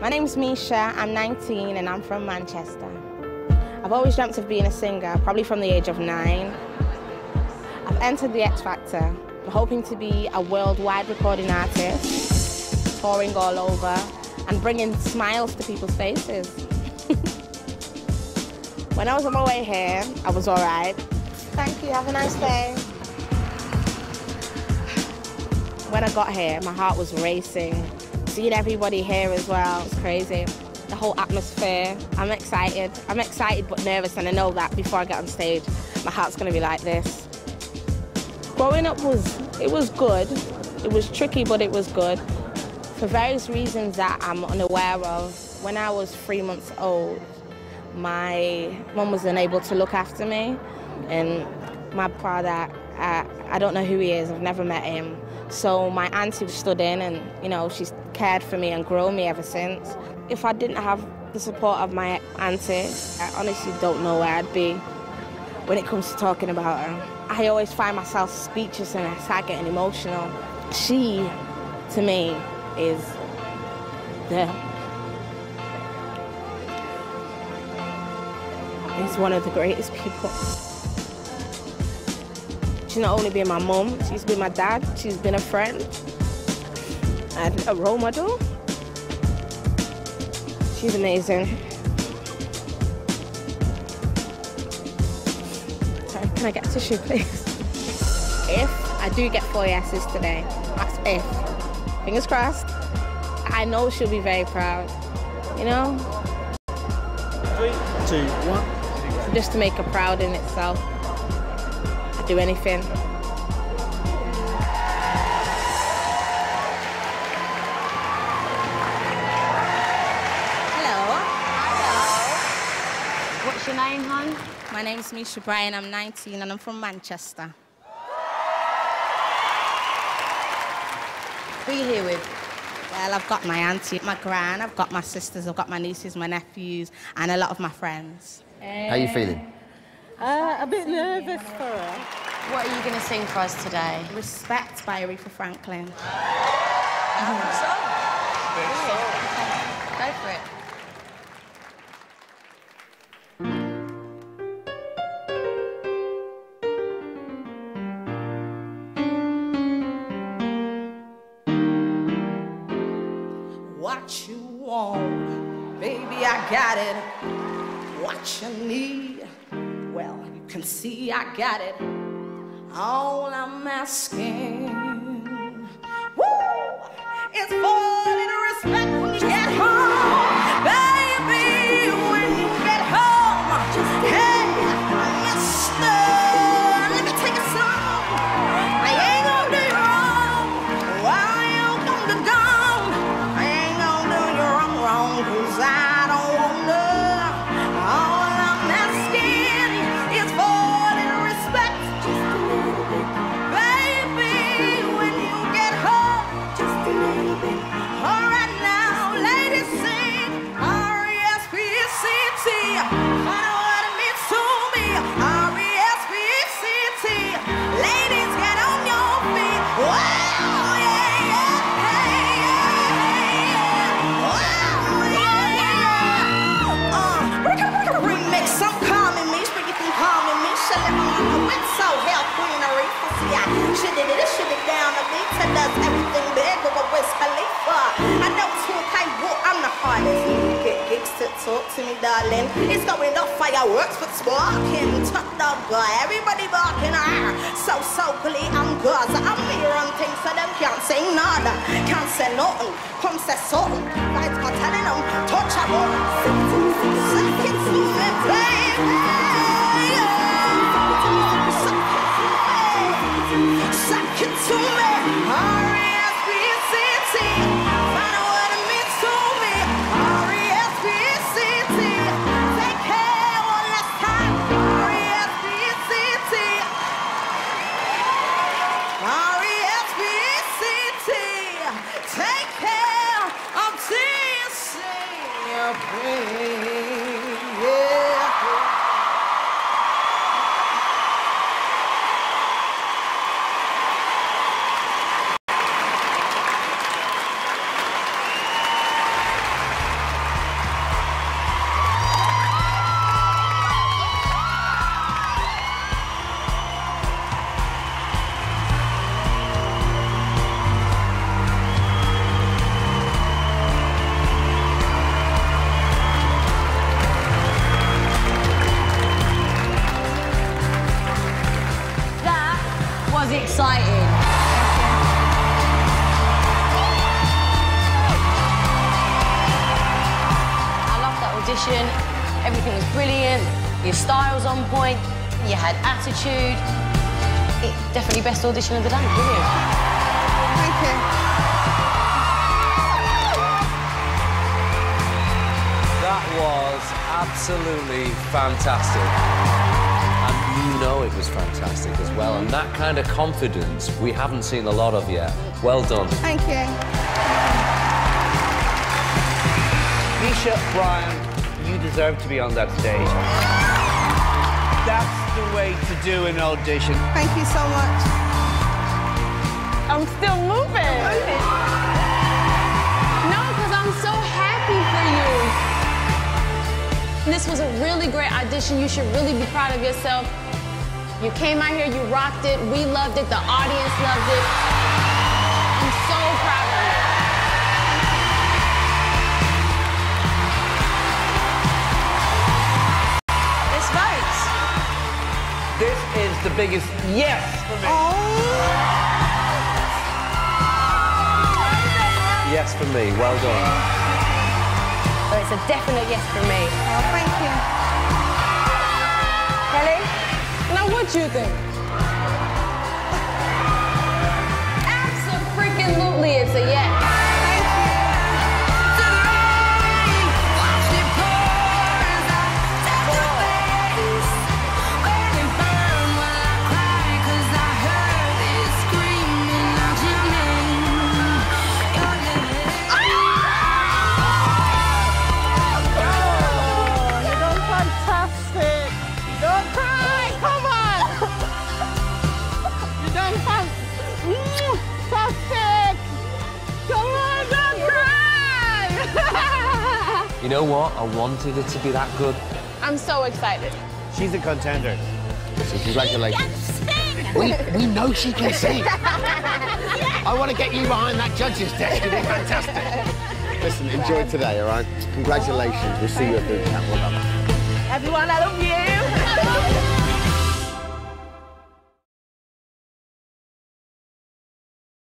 My name's Misha, I'm 19 and I'm from Manchester. I've always dreamt of being a singer, probably from the age of 9. I've entered the X Factor. I'm hoping to be a worldwide recording artist, touring all over and bringing smiles to people's faces. When I was on my way here, I was all right. Thank you, have a nice day. When I got here, my heart was racing. Seeing everybody here as well, it's crazy. The whole atmosphere, I'm excited. I'm excited but nervous, and I know that before I get on stage, my heart's gonna be like this. Growing up it was good. It was tricky, but it was good. For various reasons that I'm unaware of. When I was 3 months old, my mum was unable to look after me, and my father, I don't know who he is, I've never met him. So my auntie stood in and, you know, she's cared for me and grown me ever since. If I didn't have the support of my auntie, I honestly don't know where I'd be when it comes to talking about her. I always find myself speechless and I start getting emotional. She, to me, is one of the greatest people. She's not only been my mum, she's been my dad, she's been a friend and a role model. She's amazing. Sorry, can I get a tissue, please? If I do get 4 yeses today, that's if. Fingers crossed. I know she'll be very proud, you know? 3, 2, 1. Just to make her proud in itself. I'd do anything. What's your name, hon? My name's Misha Bryan, I'm 19 and I'm from Manchester. Who are you here with? Well, I've got my auntie, my gran, I've got my sisters, I've got my nieces, my nephews, and a lot of my friends. How are you feeling? A bit nervous for her. What are you going to sing for us today? Respect by Aretha Franklin. Go for it. What you want, baby, I got it. What you need, well, you can see I got it. All I'm asking, woo, is for a little respect when you get home. Baby, when you get home, hey, mister, let me take a song. I ain't gonna do you wrong while you're gonna go. I ain't gonna do you wrong, 'cause I don't wanna. All I'm asking is for a little respect. Baby, when you get home, just a little bit. All right now, ladies sing R-E-S-P-E-C-T. I know what it means to me. R-E-S-P-E-C-T. Ladies, get on your feet. Wow, yeah, yeah, hey, yeah, yeah. Wow, yeah, yeah. Remix, some calming me, speaking through calming me. Shut up, I went so hell, Queen Aretha. See, I should it down the beat. It does everything big with a Wiz Khalifa. I know it's who kind of I'm the hardest. Get gigs to talk to me, darling. It's going off fireworks for sparking. Tuck the guy, everybody barking. So glee, I'm good. I'm here on things so them can't say nada. Can't say nothing. Come say something. Right, I'm telling them, touch a ball. Suck it to me, baby. Suck it to me, R-E-S-P-E-C-T. Find out what it means to me, R-E-S-P-E-C-T. Take care one last time, R-E-S-P-E-C-T. R-E-S-P-E-C-T. Take care of this, your audition. Everything was brilliant. Your style's on point. You had attitude. Definitely best audition of the day. Brilliant. Thank you. That was absolutely fantastic. And you know it was fantastic as well. And that kind of confidence we haven't seen a lot of yet. Well done. Thank you. Misha Bryan, you deserve to be on that stage. That's the way to do an audition. Thank you so much. I'm still moving. No, because I'm so happy for you. This was a really great audition. You should really be proud of yourself. You came out here, you rocked it. We loved it. The audience loved it. I'm so proud of you. Let's vote. This is the biggest yes for me. Yes for me. Well done. So it's a definite yes from me. Oh, thank you. Kelly? Now, what do you think? Abso-freaking-lutely, it's a yes. You know what? I wanted it to be that good. I'm so excited. She's a contender. So congratulations. We know she can sing. I want to get you behind that judge's desk. It'll be fantastic. Listen, enjoy today, all right? Congratulations. We'll see you at bootcamp. Well done. Everyone, I love you.